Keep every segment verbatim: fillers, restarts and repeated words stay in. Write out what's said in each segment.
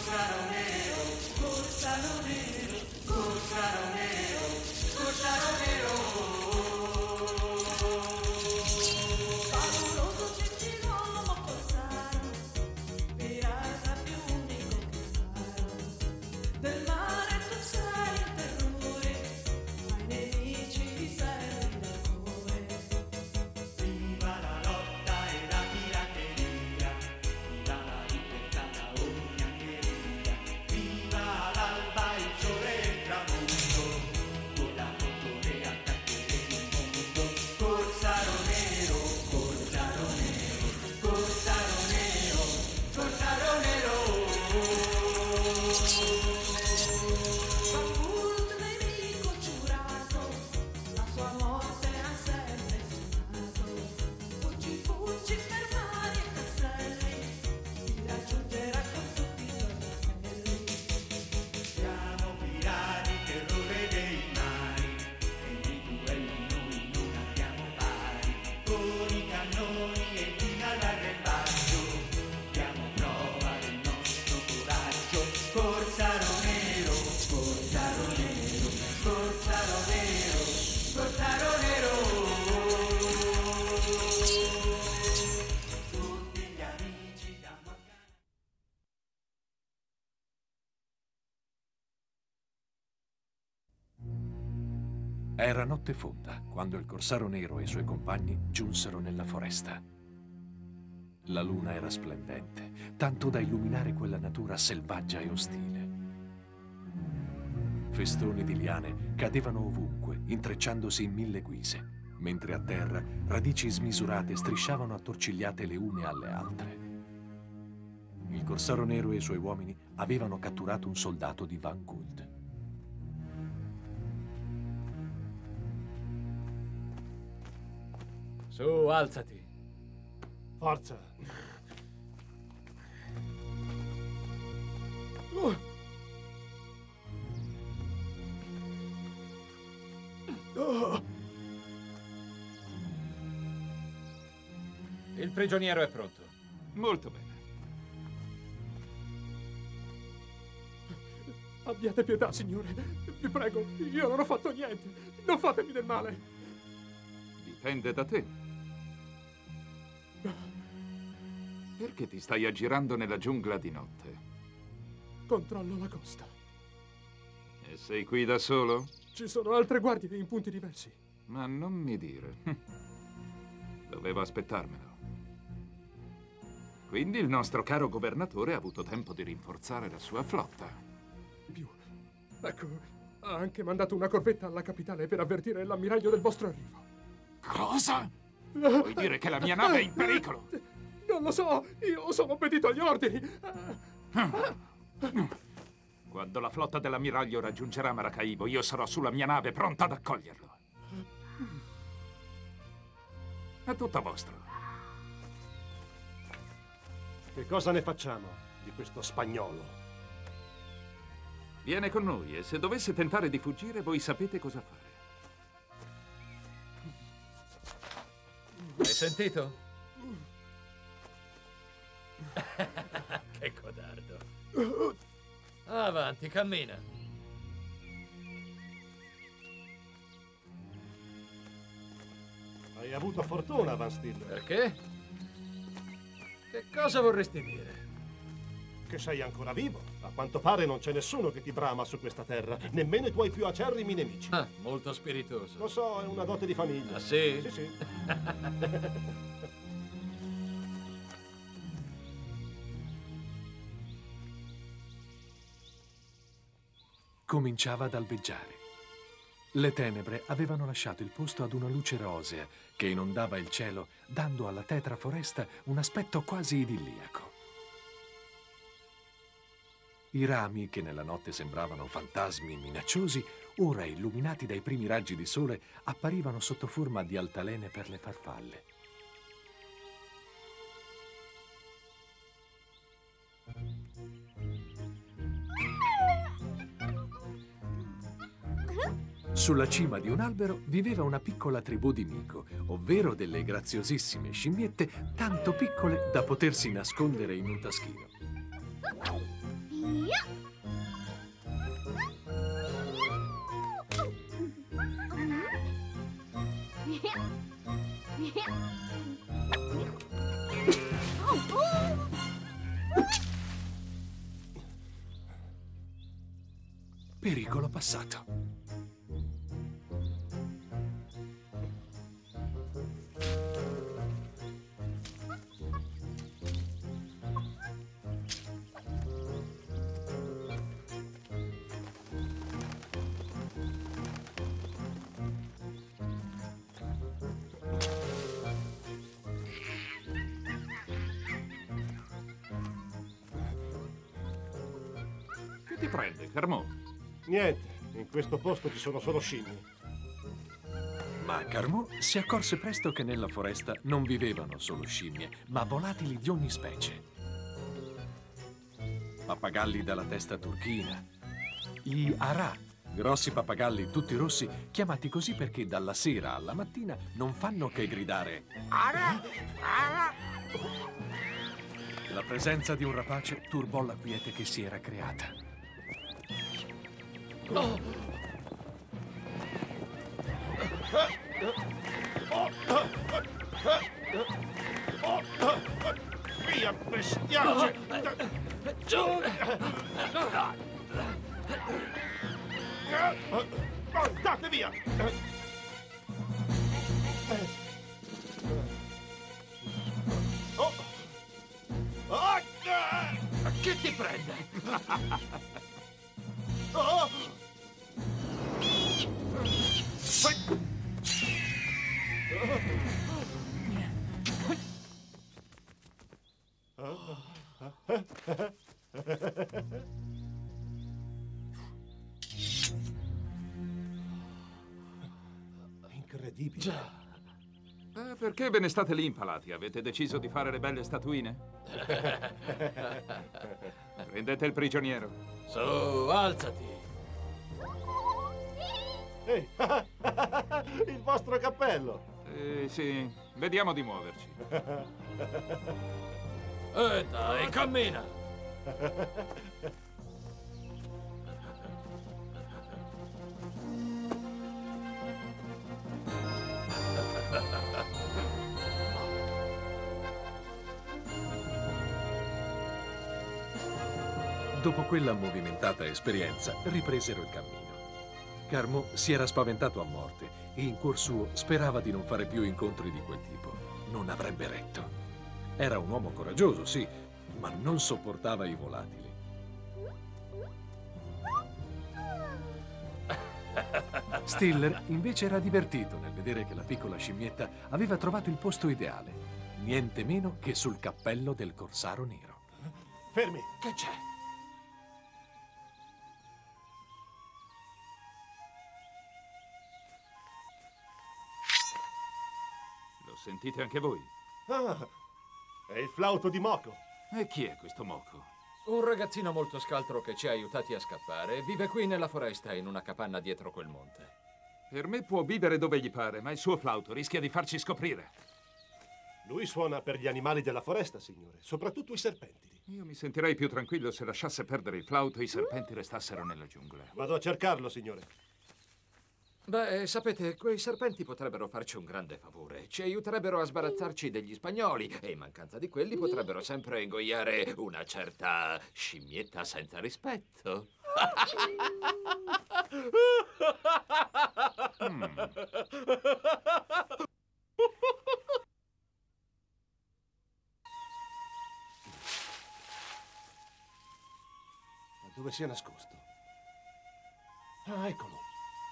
Corsaro nero, corsaro nero, corsaro nero, corsaro nero. Fabuloso gentiluomo corsaro, pirata più unico che raro. Del mare tu sei il terrore, ai nemici sei l'amore. Viva la lotta e la pirateria, viva la libertà da ogni angheria, viva l'alba, il sole e il tramonto, con la motore attaccheremo il mondo. Corsaro nero, corsaro nero, corsaro nero, corsaro nero. Baffut nemico giurato, la sua morte ha sempre suonato. Fuggi, fuggi per mari e castelli, ti raggiungerà con tutti i tuoi fratelli. Siamo pirati, terrore dei mari, e di duelli noi non abbiamo pari. Con i cannoni e fino all'arrembaggio, diamo prova del nostro coraggio. Corsaro nero, corsaro nero, corsaro nero, corsaro nero. Tutti gli amici danno a gara. Era notte fonda quando il corsaro nero e i suoi compagni giunsero nella foresta. La luna era splendente, tanto da illuminare quella natura selvaggia e ostile. Festoni di liane cadevano ovunque, intrecciandosi in mille guise, mentre a terra radici smisurate strisciavano attorcigliate le une alle altre. Il corsaro nero e i suoi uomini avevano catturato un soldato di Van Guld. Su, alzati. Forza! Il prigioniero è pronto. Molto bene. Abbiate pietà, signore. Vi prego, io non ho fatto niente. Non fatemi del male. Dipende da te. Perché ti stai aggirando nella giungla di notte? Controllo la costa. E sei qui da solo? Ci sono altre guardie in punti diversi. Ma non mi dire. Dovevo aspettarmelo. Quindi il nostro caro governatore ha avuto tempo di rinforzare la sua flotta. Più. Ecco, ha anche mandato una corvetta alla capitale per avvertire l'ammiraglio del vostro arrivo. Cosa? Vuoi dire che la mia nave è in pericolo? Non lo so, io sono obbedito agli ordini. Quando la flotta dell'ammiraglio raggiungerà Maracaibo, io sarò sulla mia nave pronta ad accoglierlo. È tutto vostro. Che cosa ne facciamo di questo spagnolo? Viene con noi e se dovesse tentare di fuggire, voi sapete cosa fare. Hai sentito? Che codardo. Avanti, cammina. Hai avuto fortuna, Van Stiller. Perché? Che cosa vorresti dire? Che sei ancora vivo. A quanto pare non c'è nessuno che ti brama su questa terra, nemmeno i tuoi più acerrimi nemici. Ah, molto spiritoso. Lo so, è una dote di famiglia. Ah, sì? Sì, sì. Cominciava ad albeggiare. Le tenebre avevano lasciato il posto ad una luce rosea che inondava il cielo, dando alla tetra foresta un aspetto quasi idilliaco. I rami, che nella notte sembravano fantasmi minacciosi, ora illuminati dai primi raggi di sole, apparivano sotto forma di altalene per le farfalle. Sulla cima di un albero viveva una piccola tribù di mico, ovvero delle graziosissime scimmiette tanto piccole da potersi nascondere in un taschino. Pericolo passato. Che ti prende, Carmo? Niente, in questo posto ci sono solo scimmie. Ma Carmo si accorse presto che nella foresta non vivevano solo scimmie, ma volatili di ogni specie. Pappagalli dalla testa turchina, gli arà, grossi pappagalli tutti rossi, chiamati così perché dalla sera alla mattina non fanno che gridare arà, arà. La presenza di un rapace turbò la quiete che si era creata. Oh! Via, bestiaccia! Andate via! Oh. Oh. Che ti prende? Oh. Incredibile. Eh, perché ve ne state lì impalati? Avete deciso di fare le belle statuine? Prendete il prigioniero. Su, alzati. Ehi, il vostro cappello. Eh, sì, vediamo di muoverci. E dai, cammina. Dopo quella movimentata esperienza, ripresero il cammino. Carmo si era spaventato a morte e in cuor suo sperava di non fare più incontri di quel tipo. Non avrebbe retto. Era un uomo coraggioso, sì, ma non sopportava i volatili. Stiller invece era divertito nel vedere che la piccola scimmietta aveva trovato il posto ideale, niente meno che sul cappello del corsaro nero. Fermi. Che c'è? Lo sentite anche voi? Ah, è il flauto di Moco. E chi è questo moco? Un ragazzino molto scaltro che ci ha aiutati a scappare. Vive qui nella foresta, in una capanna dietro quel monte. Per me può vivere dove gli pare, ma il suo flauto rischia di farci scoprire. Lui suona per gli animali della foresta, signore, soprattutto i serpenti. Io mi sentirei più tranquillo se lasciasse perdere il flauto e i serpenti restassero nella giungla. Vado a cercarlo, signore. Beh, sapete, quei serpenti potrebbero farci un grande favore. Ci aiuterebbero a sbarazzarci degli spagnoli e in mancanza di quelli potrebbero sempre ingoiare una certa scimmietta senza rispetto. Mm. Ma dove si è nascosto? Ah, eccolo.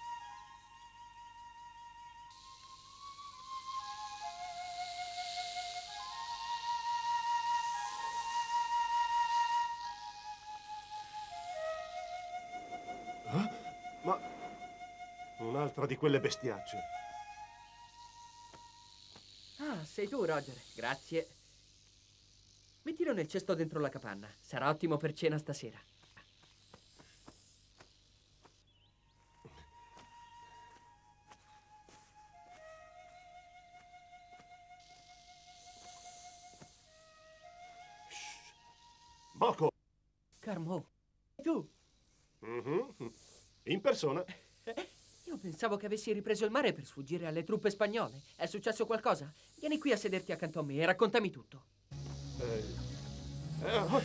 Ma un'altra di quelle bestiacce. Ah, sei tu, Roger. Grazie. Mettilo nel cesto dentro la capanna. Sarà ottimo per cena stasera. Moco! Carmo, Tu? Mhm. In persona. Io pensavo che avessi ripreso il mare per sfuggire alle truppe spagnole. È successo qualcosa? Vieni qui a sederti accanto a me e raccontami tutto. Eh, eh, oh.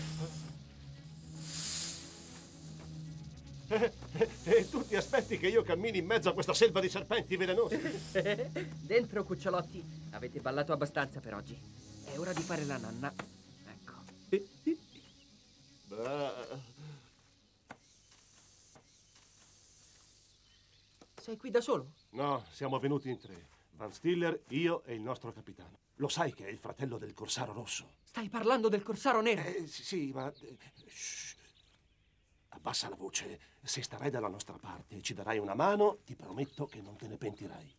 eh, eh, e tu ti aspetti che io cammini in mezzo a questa selva di serpenti velenosi? Dentro, cucciolotti. Avete ballato abbastanza per oggi. È ora di fare la nanna. Ecco. Beh, Sei qui da solo? no, siamo venuti in tre. Van Stiller, io e il nostro capitano. Lo sai che è il fratello del Corsaro Rosso? Stai parlando del Corsaro Nero? Eh, sì, sì, ma... eh, shh. Abbassa la voce. Se starai dalla nostra parte e ci darai una mano, ti prometto che non te ne pentirai.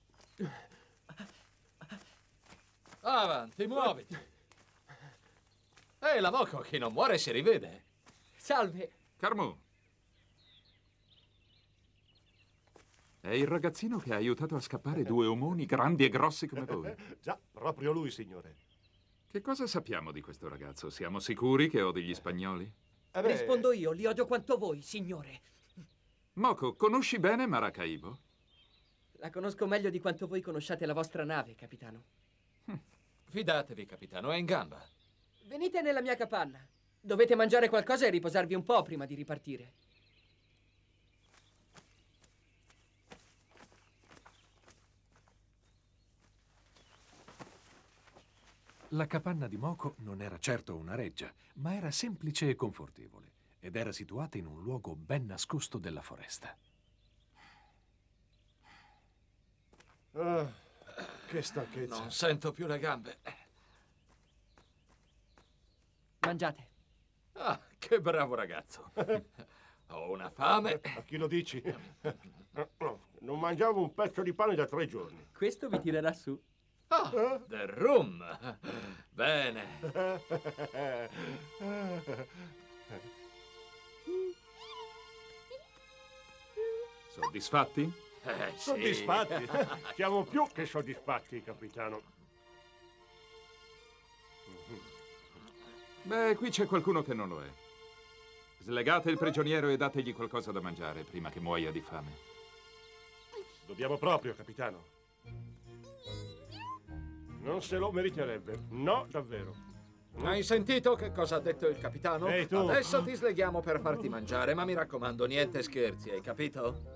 Avanti, muoviti. Ehi, la Moco, chi non muore si rivede. Salve. Carmo. È il ragazzino che ha aiutato a scappare due omoni grandi e grossi come voi. Già, proprio lui, signore. Che cosa sappiamo di questo ragazzo? Siamo sicuri che odi gli spagnoli? Eh beh, Rispondo io, li odio quanto voi, signore. Moco, conosci bene Maracaibo? La conosco meglio di quanto voi conosciate la vostra nave, capitano. Fidatevi, capitano, è in gamba. Venite nella mia capanna. Dovete mangiare qualcosa e riposarvi un po' prima di ripartire. La capanna di Moco non era certo una reggia, ma era semplice e confortevole ed era situata in un luogo ben nascosto della foresta. ah, che stanchezza. Non sento più le gambe. Mangiate. Ah, che bravo ragazzo. Ho una fame. A chi lo dici? Non mangiavo un pezzo di pane da tre giorni. Questo vi tirerà su. Ah, del rum. Bene. Soddisfatti? Eh, sì. Soddisfatti? Siamo più che soddisfatti, capitano. Beh, qui c'è qualcuno che non lo è. Slegate il prigioniero e dategli qualcosa da mangiare prima che muoia di fame. Dobbiamo proprio, capitano. Non se lo meriterebbe. No, davvero. Hai sentito che cosa ha detto il capitano? Ehi, tu. Adesso ti sleghiamo per farti mangiare, ma mi raccomando, niente scherzi, hai capito?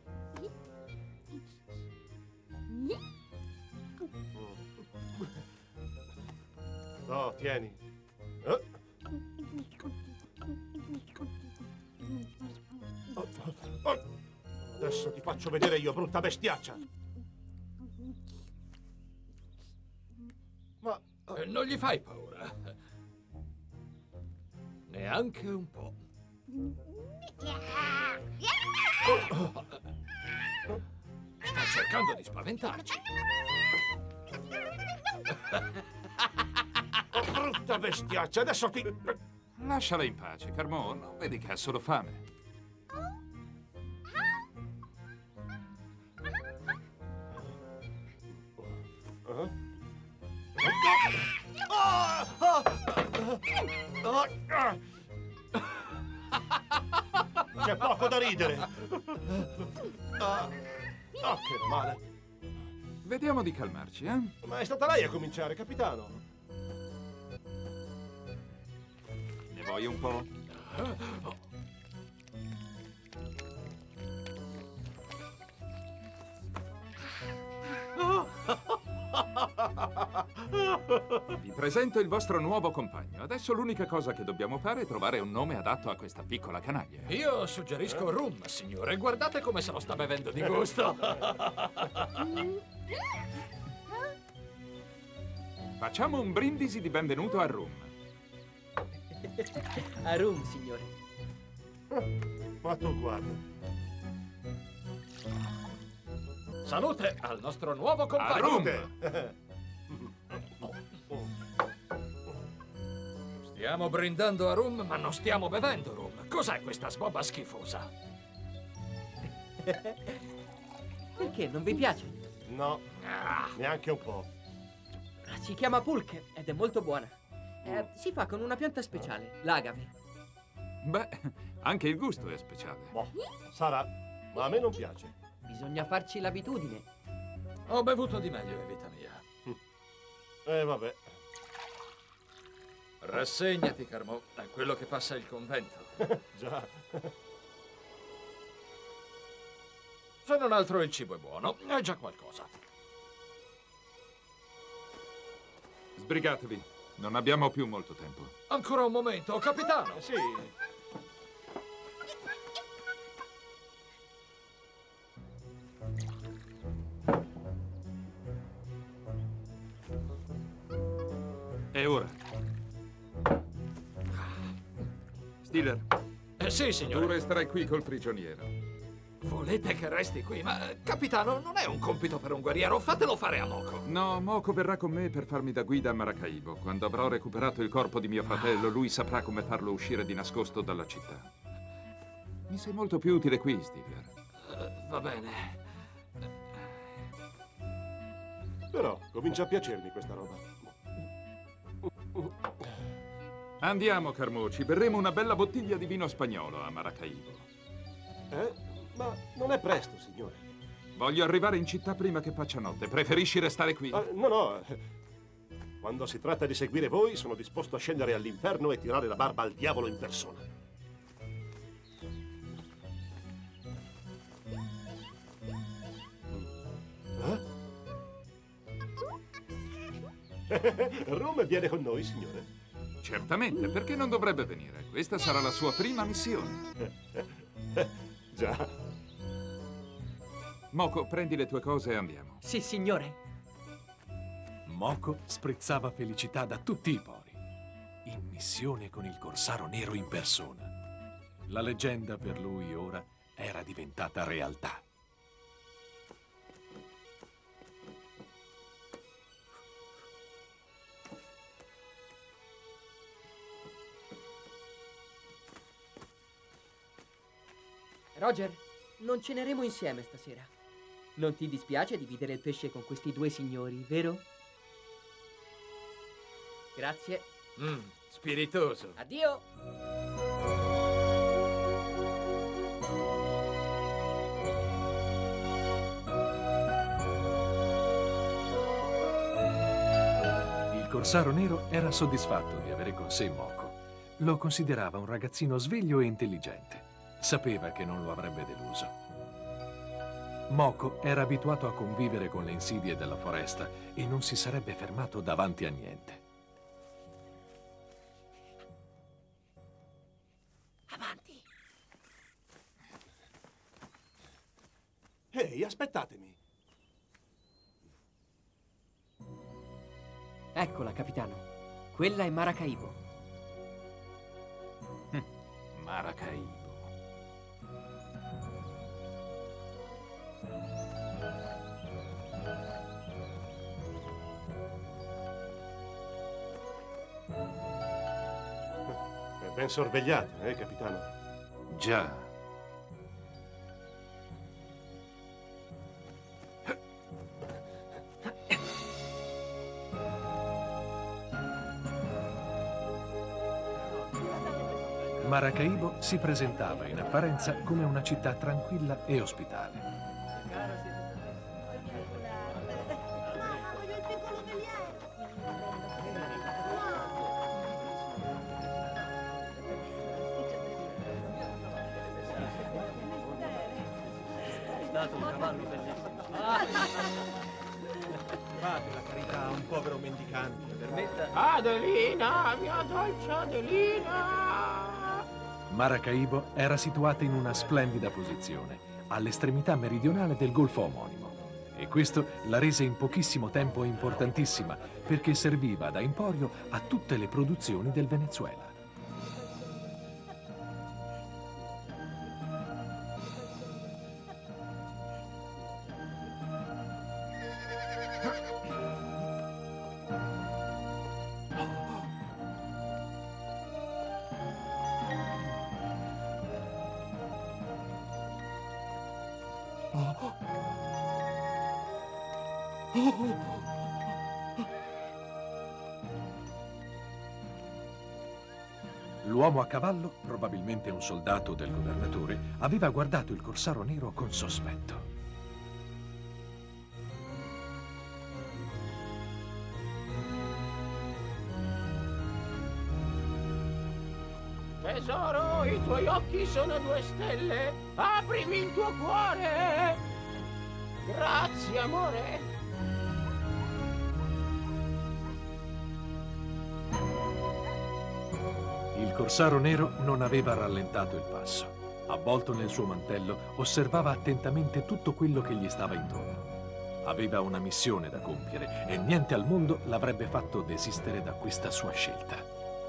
No, tieni. Eh? Oh, oh. Adesso ti faccio vedere io, brutta bestiaccia. Ma... Eh, non gli fai paura? Neanche un po'. Sta cercando di spaventarci. Oh, brutta bestiaccia, adesso ti... Lasciala in pace, Carmo. Non vedi che ha solo fame. Uh-huh. Ah! Ah! Ah! Ah! C'è poco da ridere. Ah, oh, che male. Vediamo di calmarci, eh? Ma è stata lei a cominciare, capitano. Ne vuoi un po'? Vi presento il vostro nuovo compagno. Adesso l'unica cosa che dobbiamo fare è trovare un nome adatto a questa piccola canaglia. Io suggerisco rum, signore. Guardate come se lo sta bevendo di gusto. Facciamo un brindisi di benvenuto a Rum. A rum, signore. Ma tu guarda. Salute al nostro nuovo A compagno. Rum! Stiamo brindando a rum, ma non stiamo bevendo rum. Cos'è questa sbobba schifosa? Perché, non vi piace? No, neanche un po'. Si chiama pulque ed è molto buona. Eh, si fa con una pianta speciale, l'agave. Beh, anche il gusto è speciale. Boh, sarà, ma a me non piace. Bisogna farci l'abitudine. Ho bevuto di meglio in vita mia. Eh, vabbè. Rassegnati, Carmo, è quello che passa il convento. Già. Se non altro il cibo è buono, è già qualcosa. Sbrigatevi, non abbiamo più molto tempo. Ancora un momento, capitano! Sì. E ora? Stiller, Eh, sì, tu signore. resterai qui col prigioniero. Volete che resti qui? Ma, eh, capitano, non è un compito per un guerriero. Fatelo fare a Moco. No, Moco verrà con me per farmi da guida a Maracaibo. Quando avrò recuperato il corpo di mio fratello, lui saprà come farlo uscire di nascosto dalla città. Mi sei molto più utile qui, Stiller. Eh, va bene. Però comincia a piacermi questa roba. Andiamo, Carmo, ci berremo una bella bottiglia di vino spagnolo a Maracaibo. Eh? Ma non è presto, signore. Voglio arrivare in città prima che faccia notte. Preferisci restare qui? Ah, no, no. Quando si tratta di seguire voi, sono disposto a scendere all'inferno e tirare la barba al diavolo in persona. Eh? Rum viene con noi, signore. Certamente, perché non dovrebbe venire? Questa sarà la sua prima missione. Già. Moco, prendi le tue cose e andiamo. Sì, signore. Moco sprizzava felicità da tutti i pori. In missione con il Corsaro Nero in persona. La leggenda per lui ora era diventata realtà. Roger, non ceneremo insieme stasera. Non ti dispiace dividere il pesce con questi due signori, vero? Grazie. Mm, spiritoso. Addio! Il Corsaro Nero era soddisfatto di avere con sé Moco. Lo considerava un ragazzino sveglio e intelligente. Sapeva che non lo avrebbe deluso. Moco era abituato a convivere con le insidie della foresta e non si sarebbe fermato davanti a niente. Avanti! Ehi, aspettatemi. Eccola, capitano. Quella è Maracaibo. Maracaibo. È ben sorvegliata, eh, capitano? Già. Maracaibo si presentava in apparenza come una città tranquilla e ospitale. Voglio il piccolo È stato un cavallo bellissimo. Fate la carità a un povero mendicante, permetta? Adelina, mia dolce Adelina! Maracaibo era situata in una splendida posizione, all'estremità meridionale del golfo omonimo. E questo la rese in pochissimo tempo importantissima, perché serviva da emporio a tutte le produzioni del Venezuela. L'uomo a cavallo, probabilmente un soldato del governatore, aveva guardato il corsaro nero con sospetto. Tesoro, i tuoi occhi sono due stelle. Aprimi il tuo cuore. Grazie, amore. Il corsaro nero non aveva rallentato il passo. Avvolto nel suo mantello, osservava attentamente tutto quello che gli stava intorno. Aveva una missione da compiere e niente al mondo l'avrebbe fatto desistere da questa sua scelta.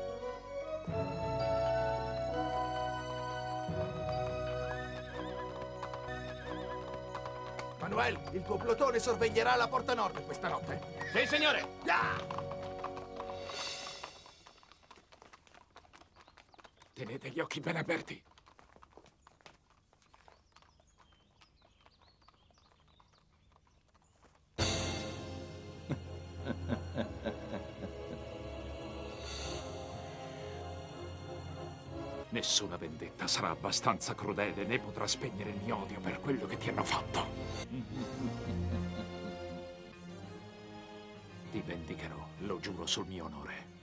Manuel, il tuo plotone sorveglierà la porta nord questa notte. Sì, signore. Ah! Tenete gli occhi ben aperti. Nessuna vendetta sarà abbastanza crudele né potrà spegnere il mio odio per quello che ti hanno fatto. Ti vendicherò, lo giuro sul mio onore.